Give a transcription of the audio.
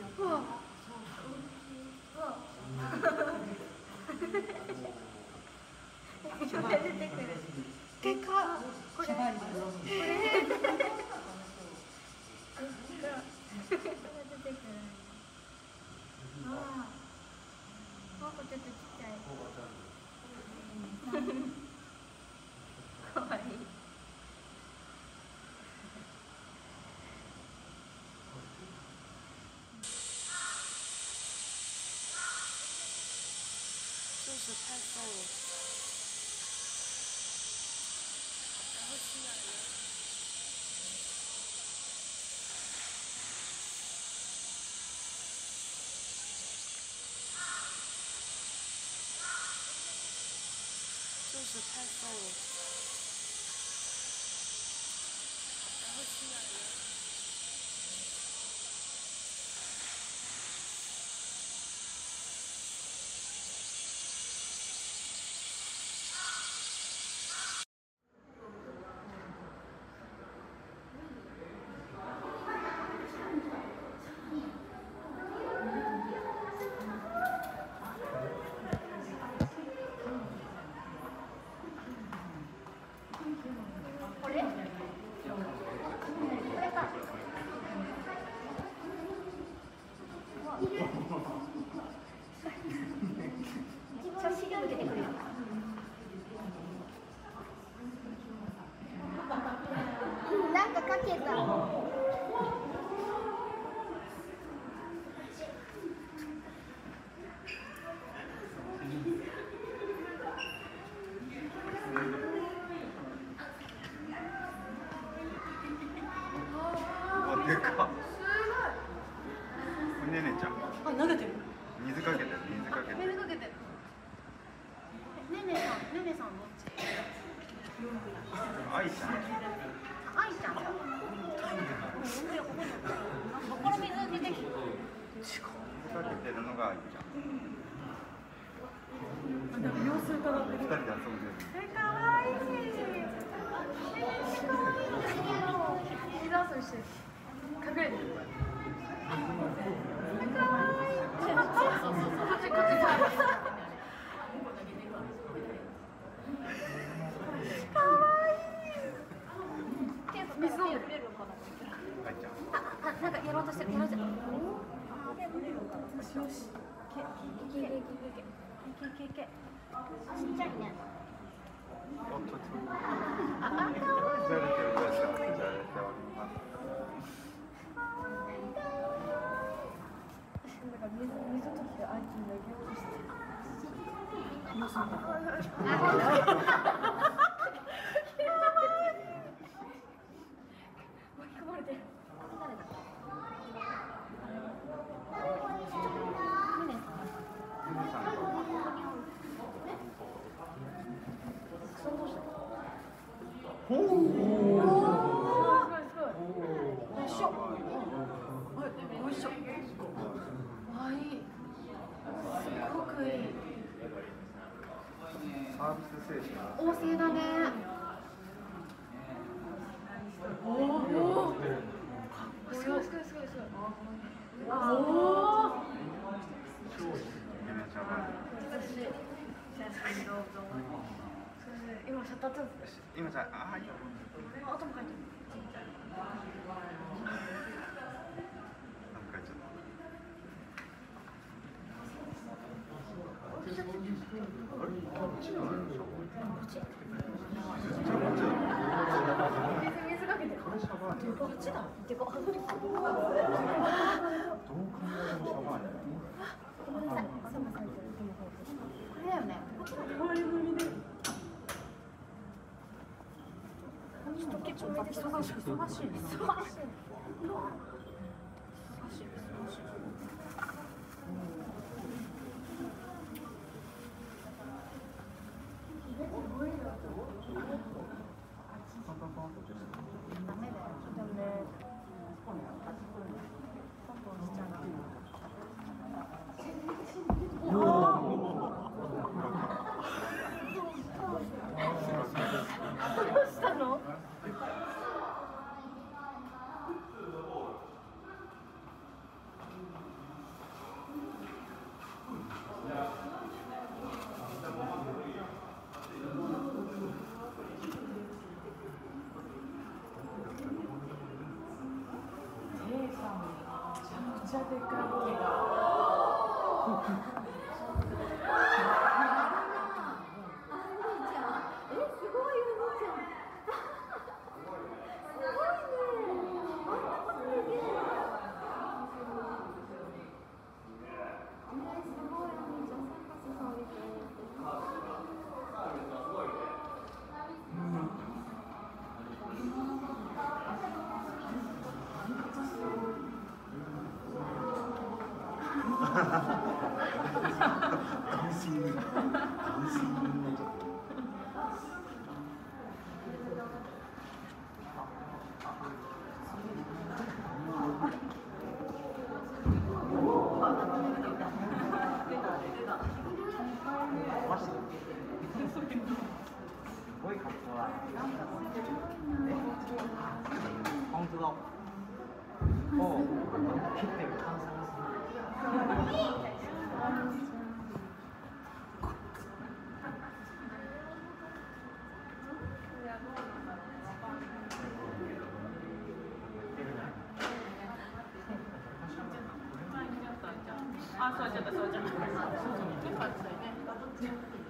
うわ。出てくる。でかっ。これ。これ。出てくる。ああ。なんかちょっとちっちゃい。かわいい。 这是太瘦了，然后吸奶了。这是太瘦了，然后吸奶了。 なんかかけた。 でかっ。ねねちゃん。 あ、投げてる。 水かけてる、水かけてる。 水かけてる。ねねさんどっち？ 愛ちゃん。 愛ちゃん。ここの水出てきて。 水かけてるのが愛ちゃん。 でも様子伺ってる。 二人で遊んでる。 かわいい。かわいい。水遊びしてる。隠れてる。かわいい。こっち。かわいい。水飲んでる。 愛ちゃん。 なんかやろうとしてる。よし。 ちっちゃいね。 おっと。 あ、かわいい。 じゃれております。 なんか水取ってあいつに投げようとして。巻き込まれてる。誰だ。 ほう。サービス精神。 旺盛だね。おお。すごい。おお。今シャッターチャンスです。 今じゃあ、はい。 あ、頭書いてる。 なんか書いちゃった。あれ、こっちなのよ。こっち。 水かけてる。 これシャバーニ。 こっちだ。でか。 どう考えてもシャバーニ。 ごめんなさい。頭されてる。これだよね。ちょっと結構忙しい。ダメだよ。でもね。ポンポンしちゃう。どうしたの？ ちゃでかい木が。 本当だ。おお、切ってる感想ですね。 あ、そうじゃった、そうじゃった。